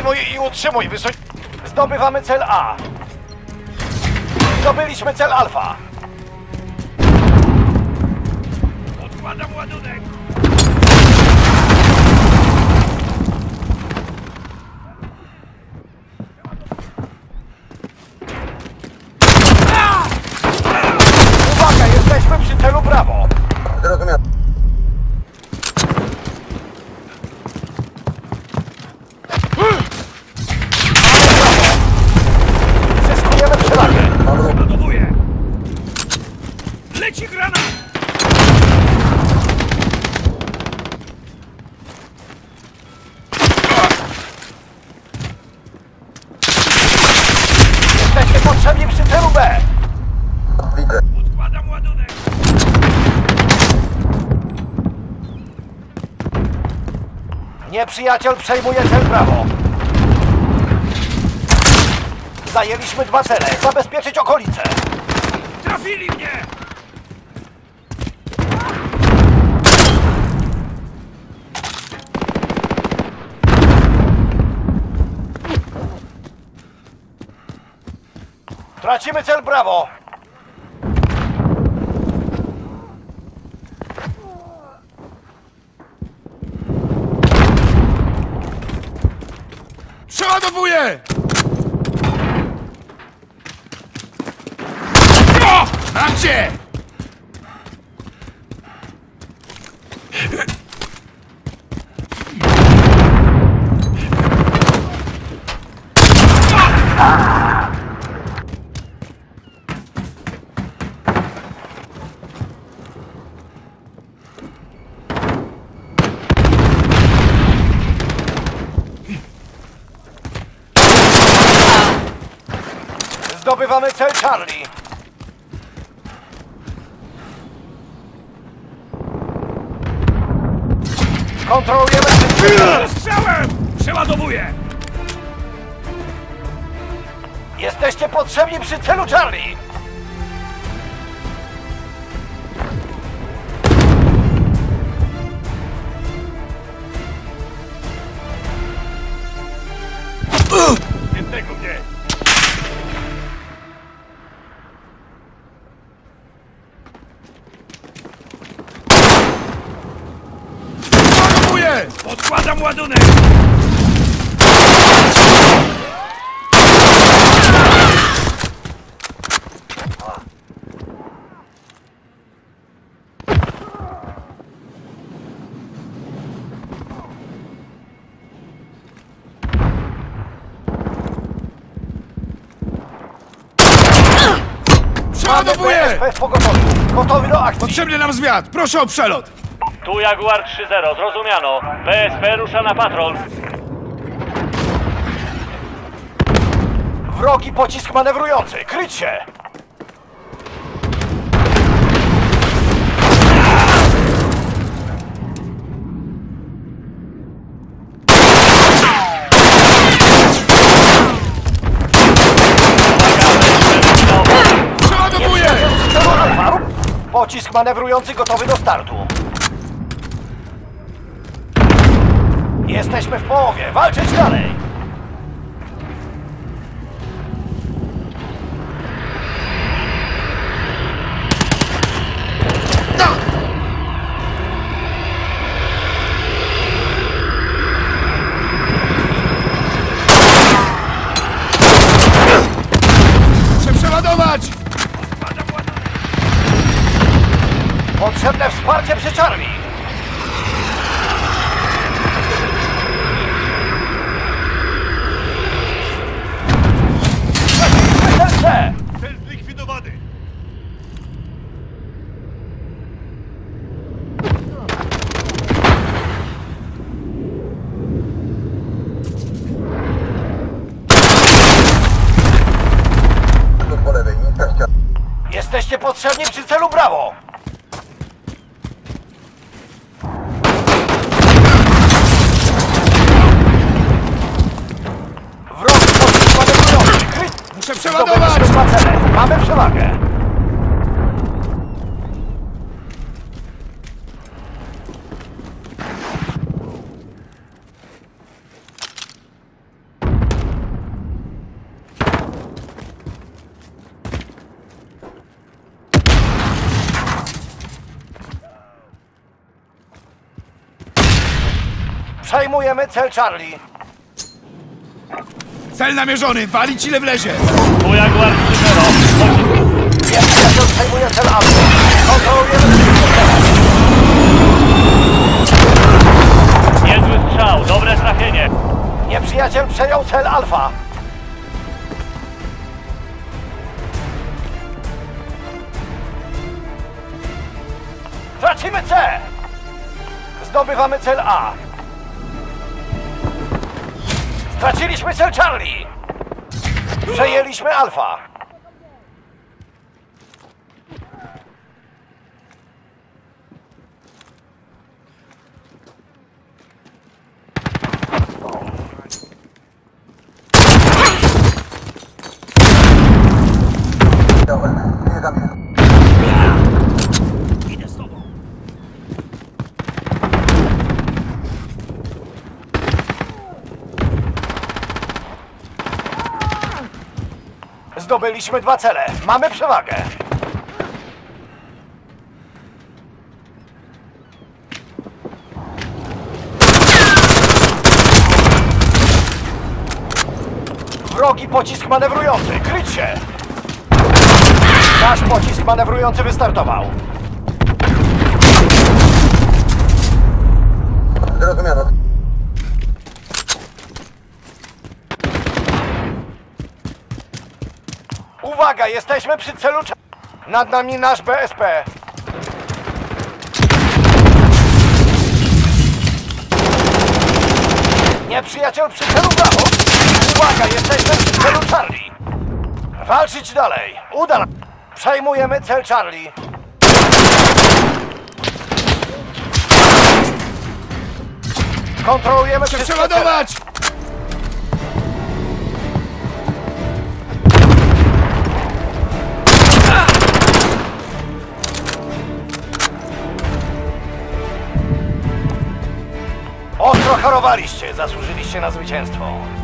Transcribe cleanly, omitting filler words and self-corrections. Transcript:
Przejmuj i utrzymuj Zdobywamy cel A. Zdobyliśmy cel Alfa. Odkładam ładunek! Uwaga, jesteśmy przy celu Brawo. Zrozumiano. Zyskujemy przewagę. Ładowuję! Leci granat! Jesteśmy potrzebni przy celu B. Widzę. Odkładam ładunek! Nieprzyjaciel przejmuje cel Brawo. Zajęliśmy 2 cele. Zabezpieczyć okolice. Trafili mnie! Tracimy cel Brawo. Przeładowuję! O! Mam cię! Zdobywamy cel Charlie. Kontrolujemy system. Strzałem! Przeładowuję! Jesteście potrzebni przy celu Charlie. Jednego mnie! Ładowuję! Odkładam ładunek! Przeładowuję! PSP w pogotowiu. Gotowi do akcji. Potrzebny nam zwiat! Proszę o przelot! Tu Jaguar 3-0, zrozumiano. PSP rusza na patrol. Wrogi pocisk manewrujący. Kryć się. Przeładowuję! Celu Alfa. Pocisk manewrujący gotowy do startu. Jesteśmy w połowie. Walczyć dalej. Muszę przeładować! Potrzebne wsparcie przy Charlie. Cel Cel zlikwidowany! Po lewej, niska ściana. Jesteście potrzebni przy celu Brawo. Wróg pocisk manewrujący. Kryć. Muszę przeładować! Zdobyliśmy 2 cele. Mamy przewagę. Przejmujemy cel Charlie. Cel namierzony, walić ile wlezie! Tu Jaguar 3-0. Nieprzyjaciel przejmuje cel Alfa. Kontrolujemy wszystko. Niezły strzał, dobre trafienie. Nieprzyjaciel przejął cel Alfa. Tracimy C. Zdobywamy cel A. Straciliśmy cel Charlie. Przejęliśmy Alfa. Dobra, nie zamierzam. Zdobyliśmy 2 cele. Mamy przewagę. Wrogi pocisk manewrujący. Kryć się! Nasz pocisk manewrujący wystartował. Zrozumiano. Uwaga, jesteśmy przy celu Nad nami nasz BSP. Nieprzyjaciel przy celu Bravo. Uwaga, jesteśmy przy celu Charlie. Walczyć dalej. Uda nam. Przejmujemy cel Charlie. Kontrolujemy Muszę wszystkie cele. przeładować! Ostro harowaliście, zasłużyliście na zwycięstwo.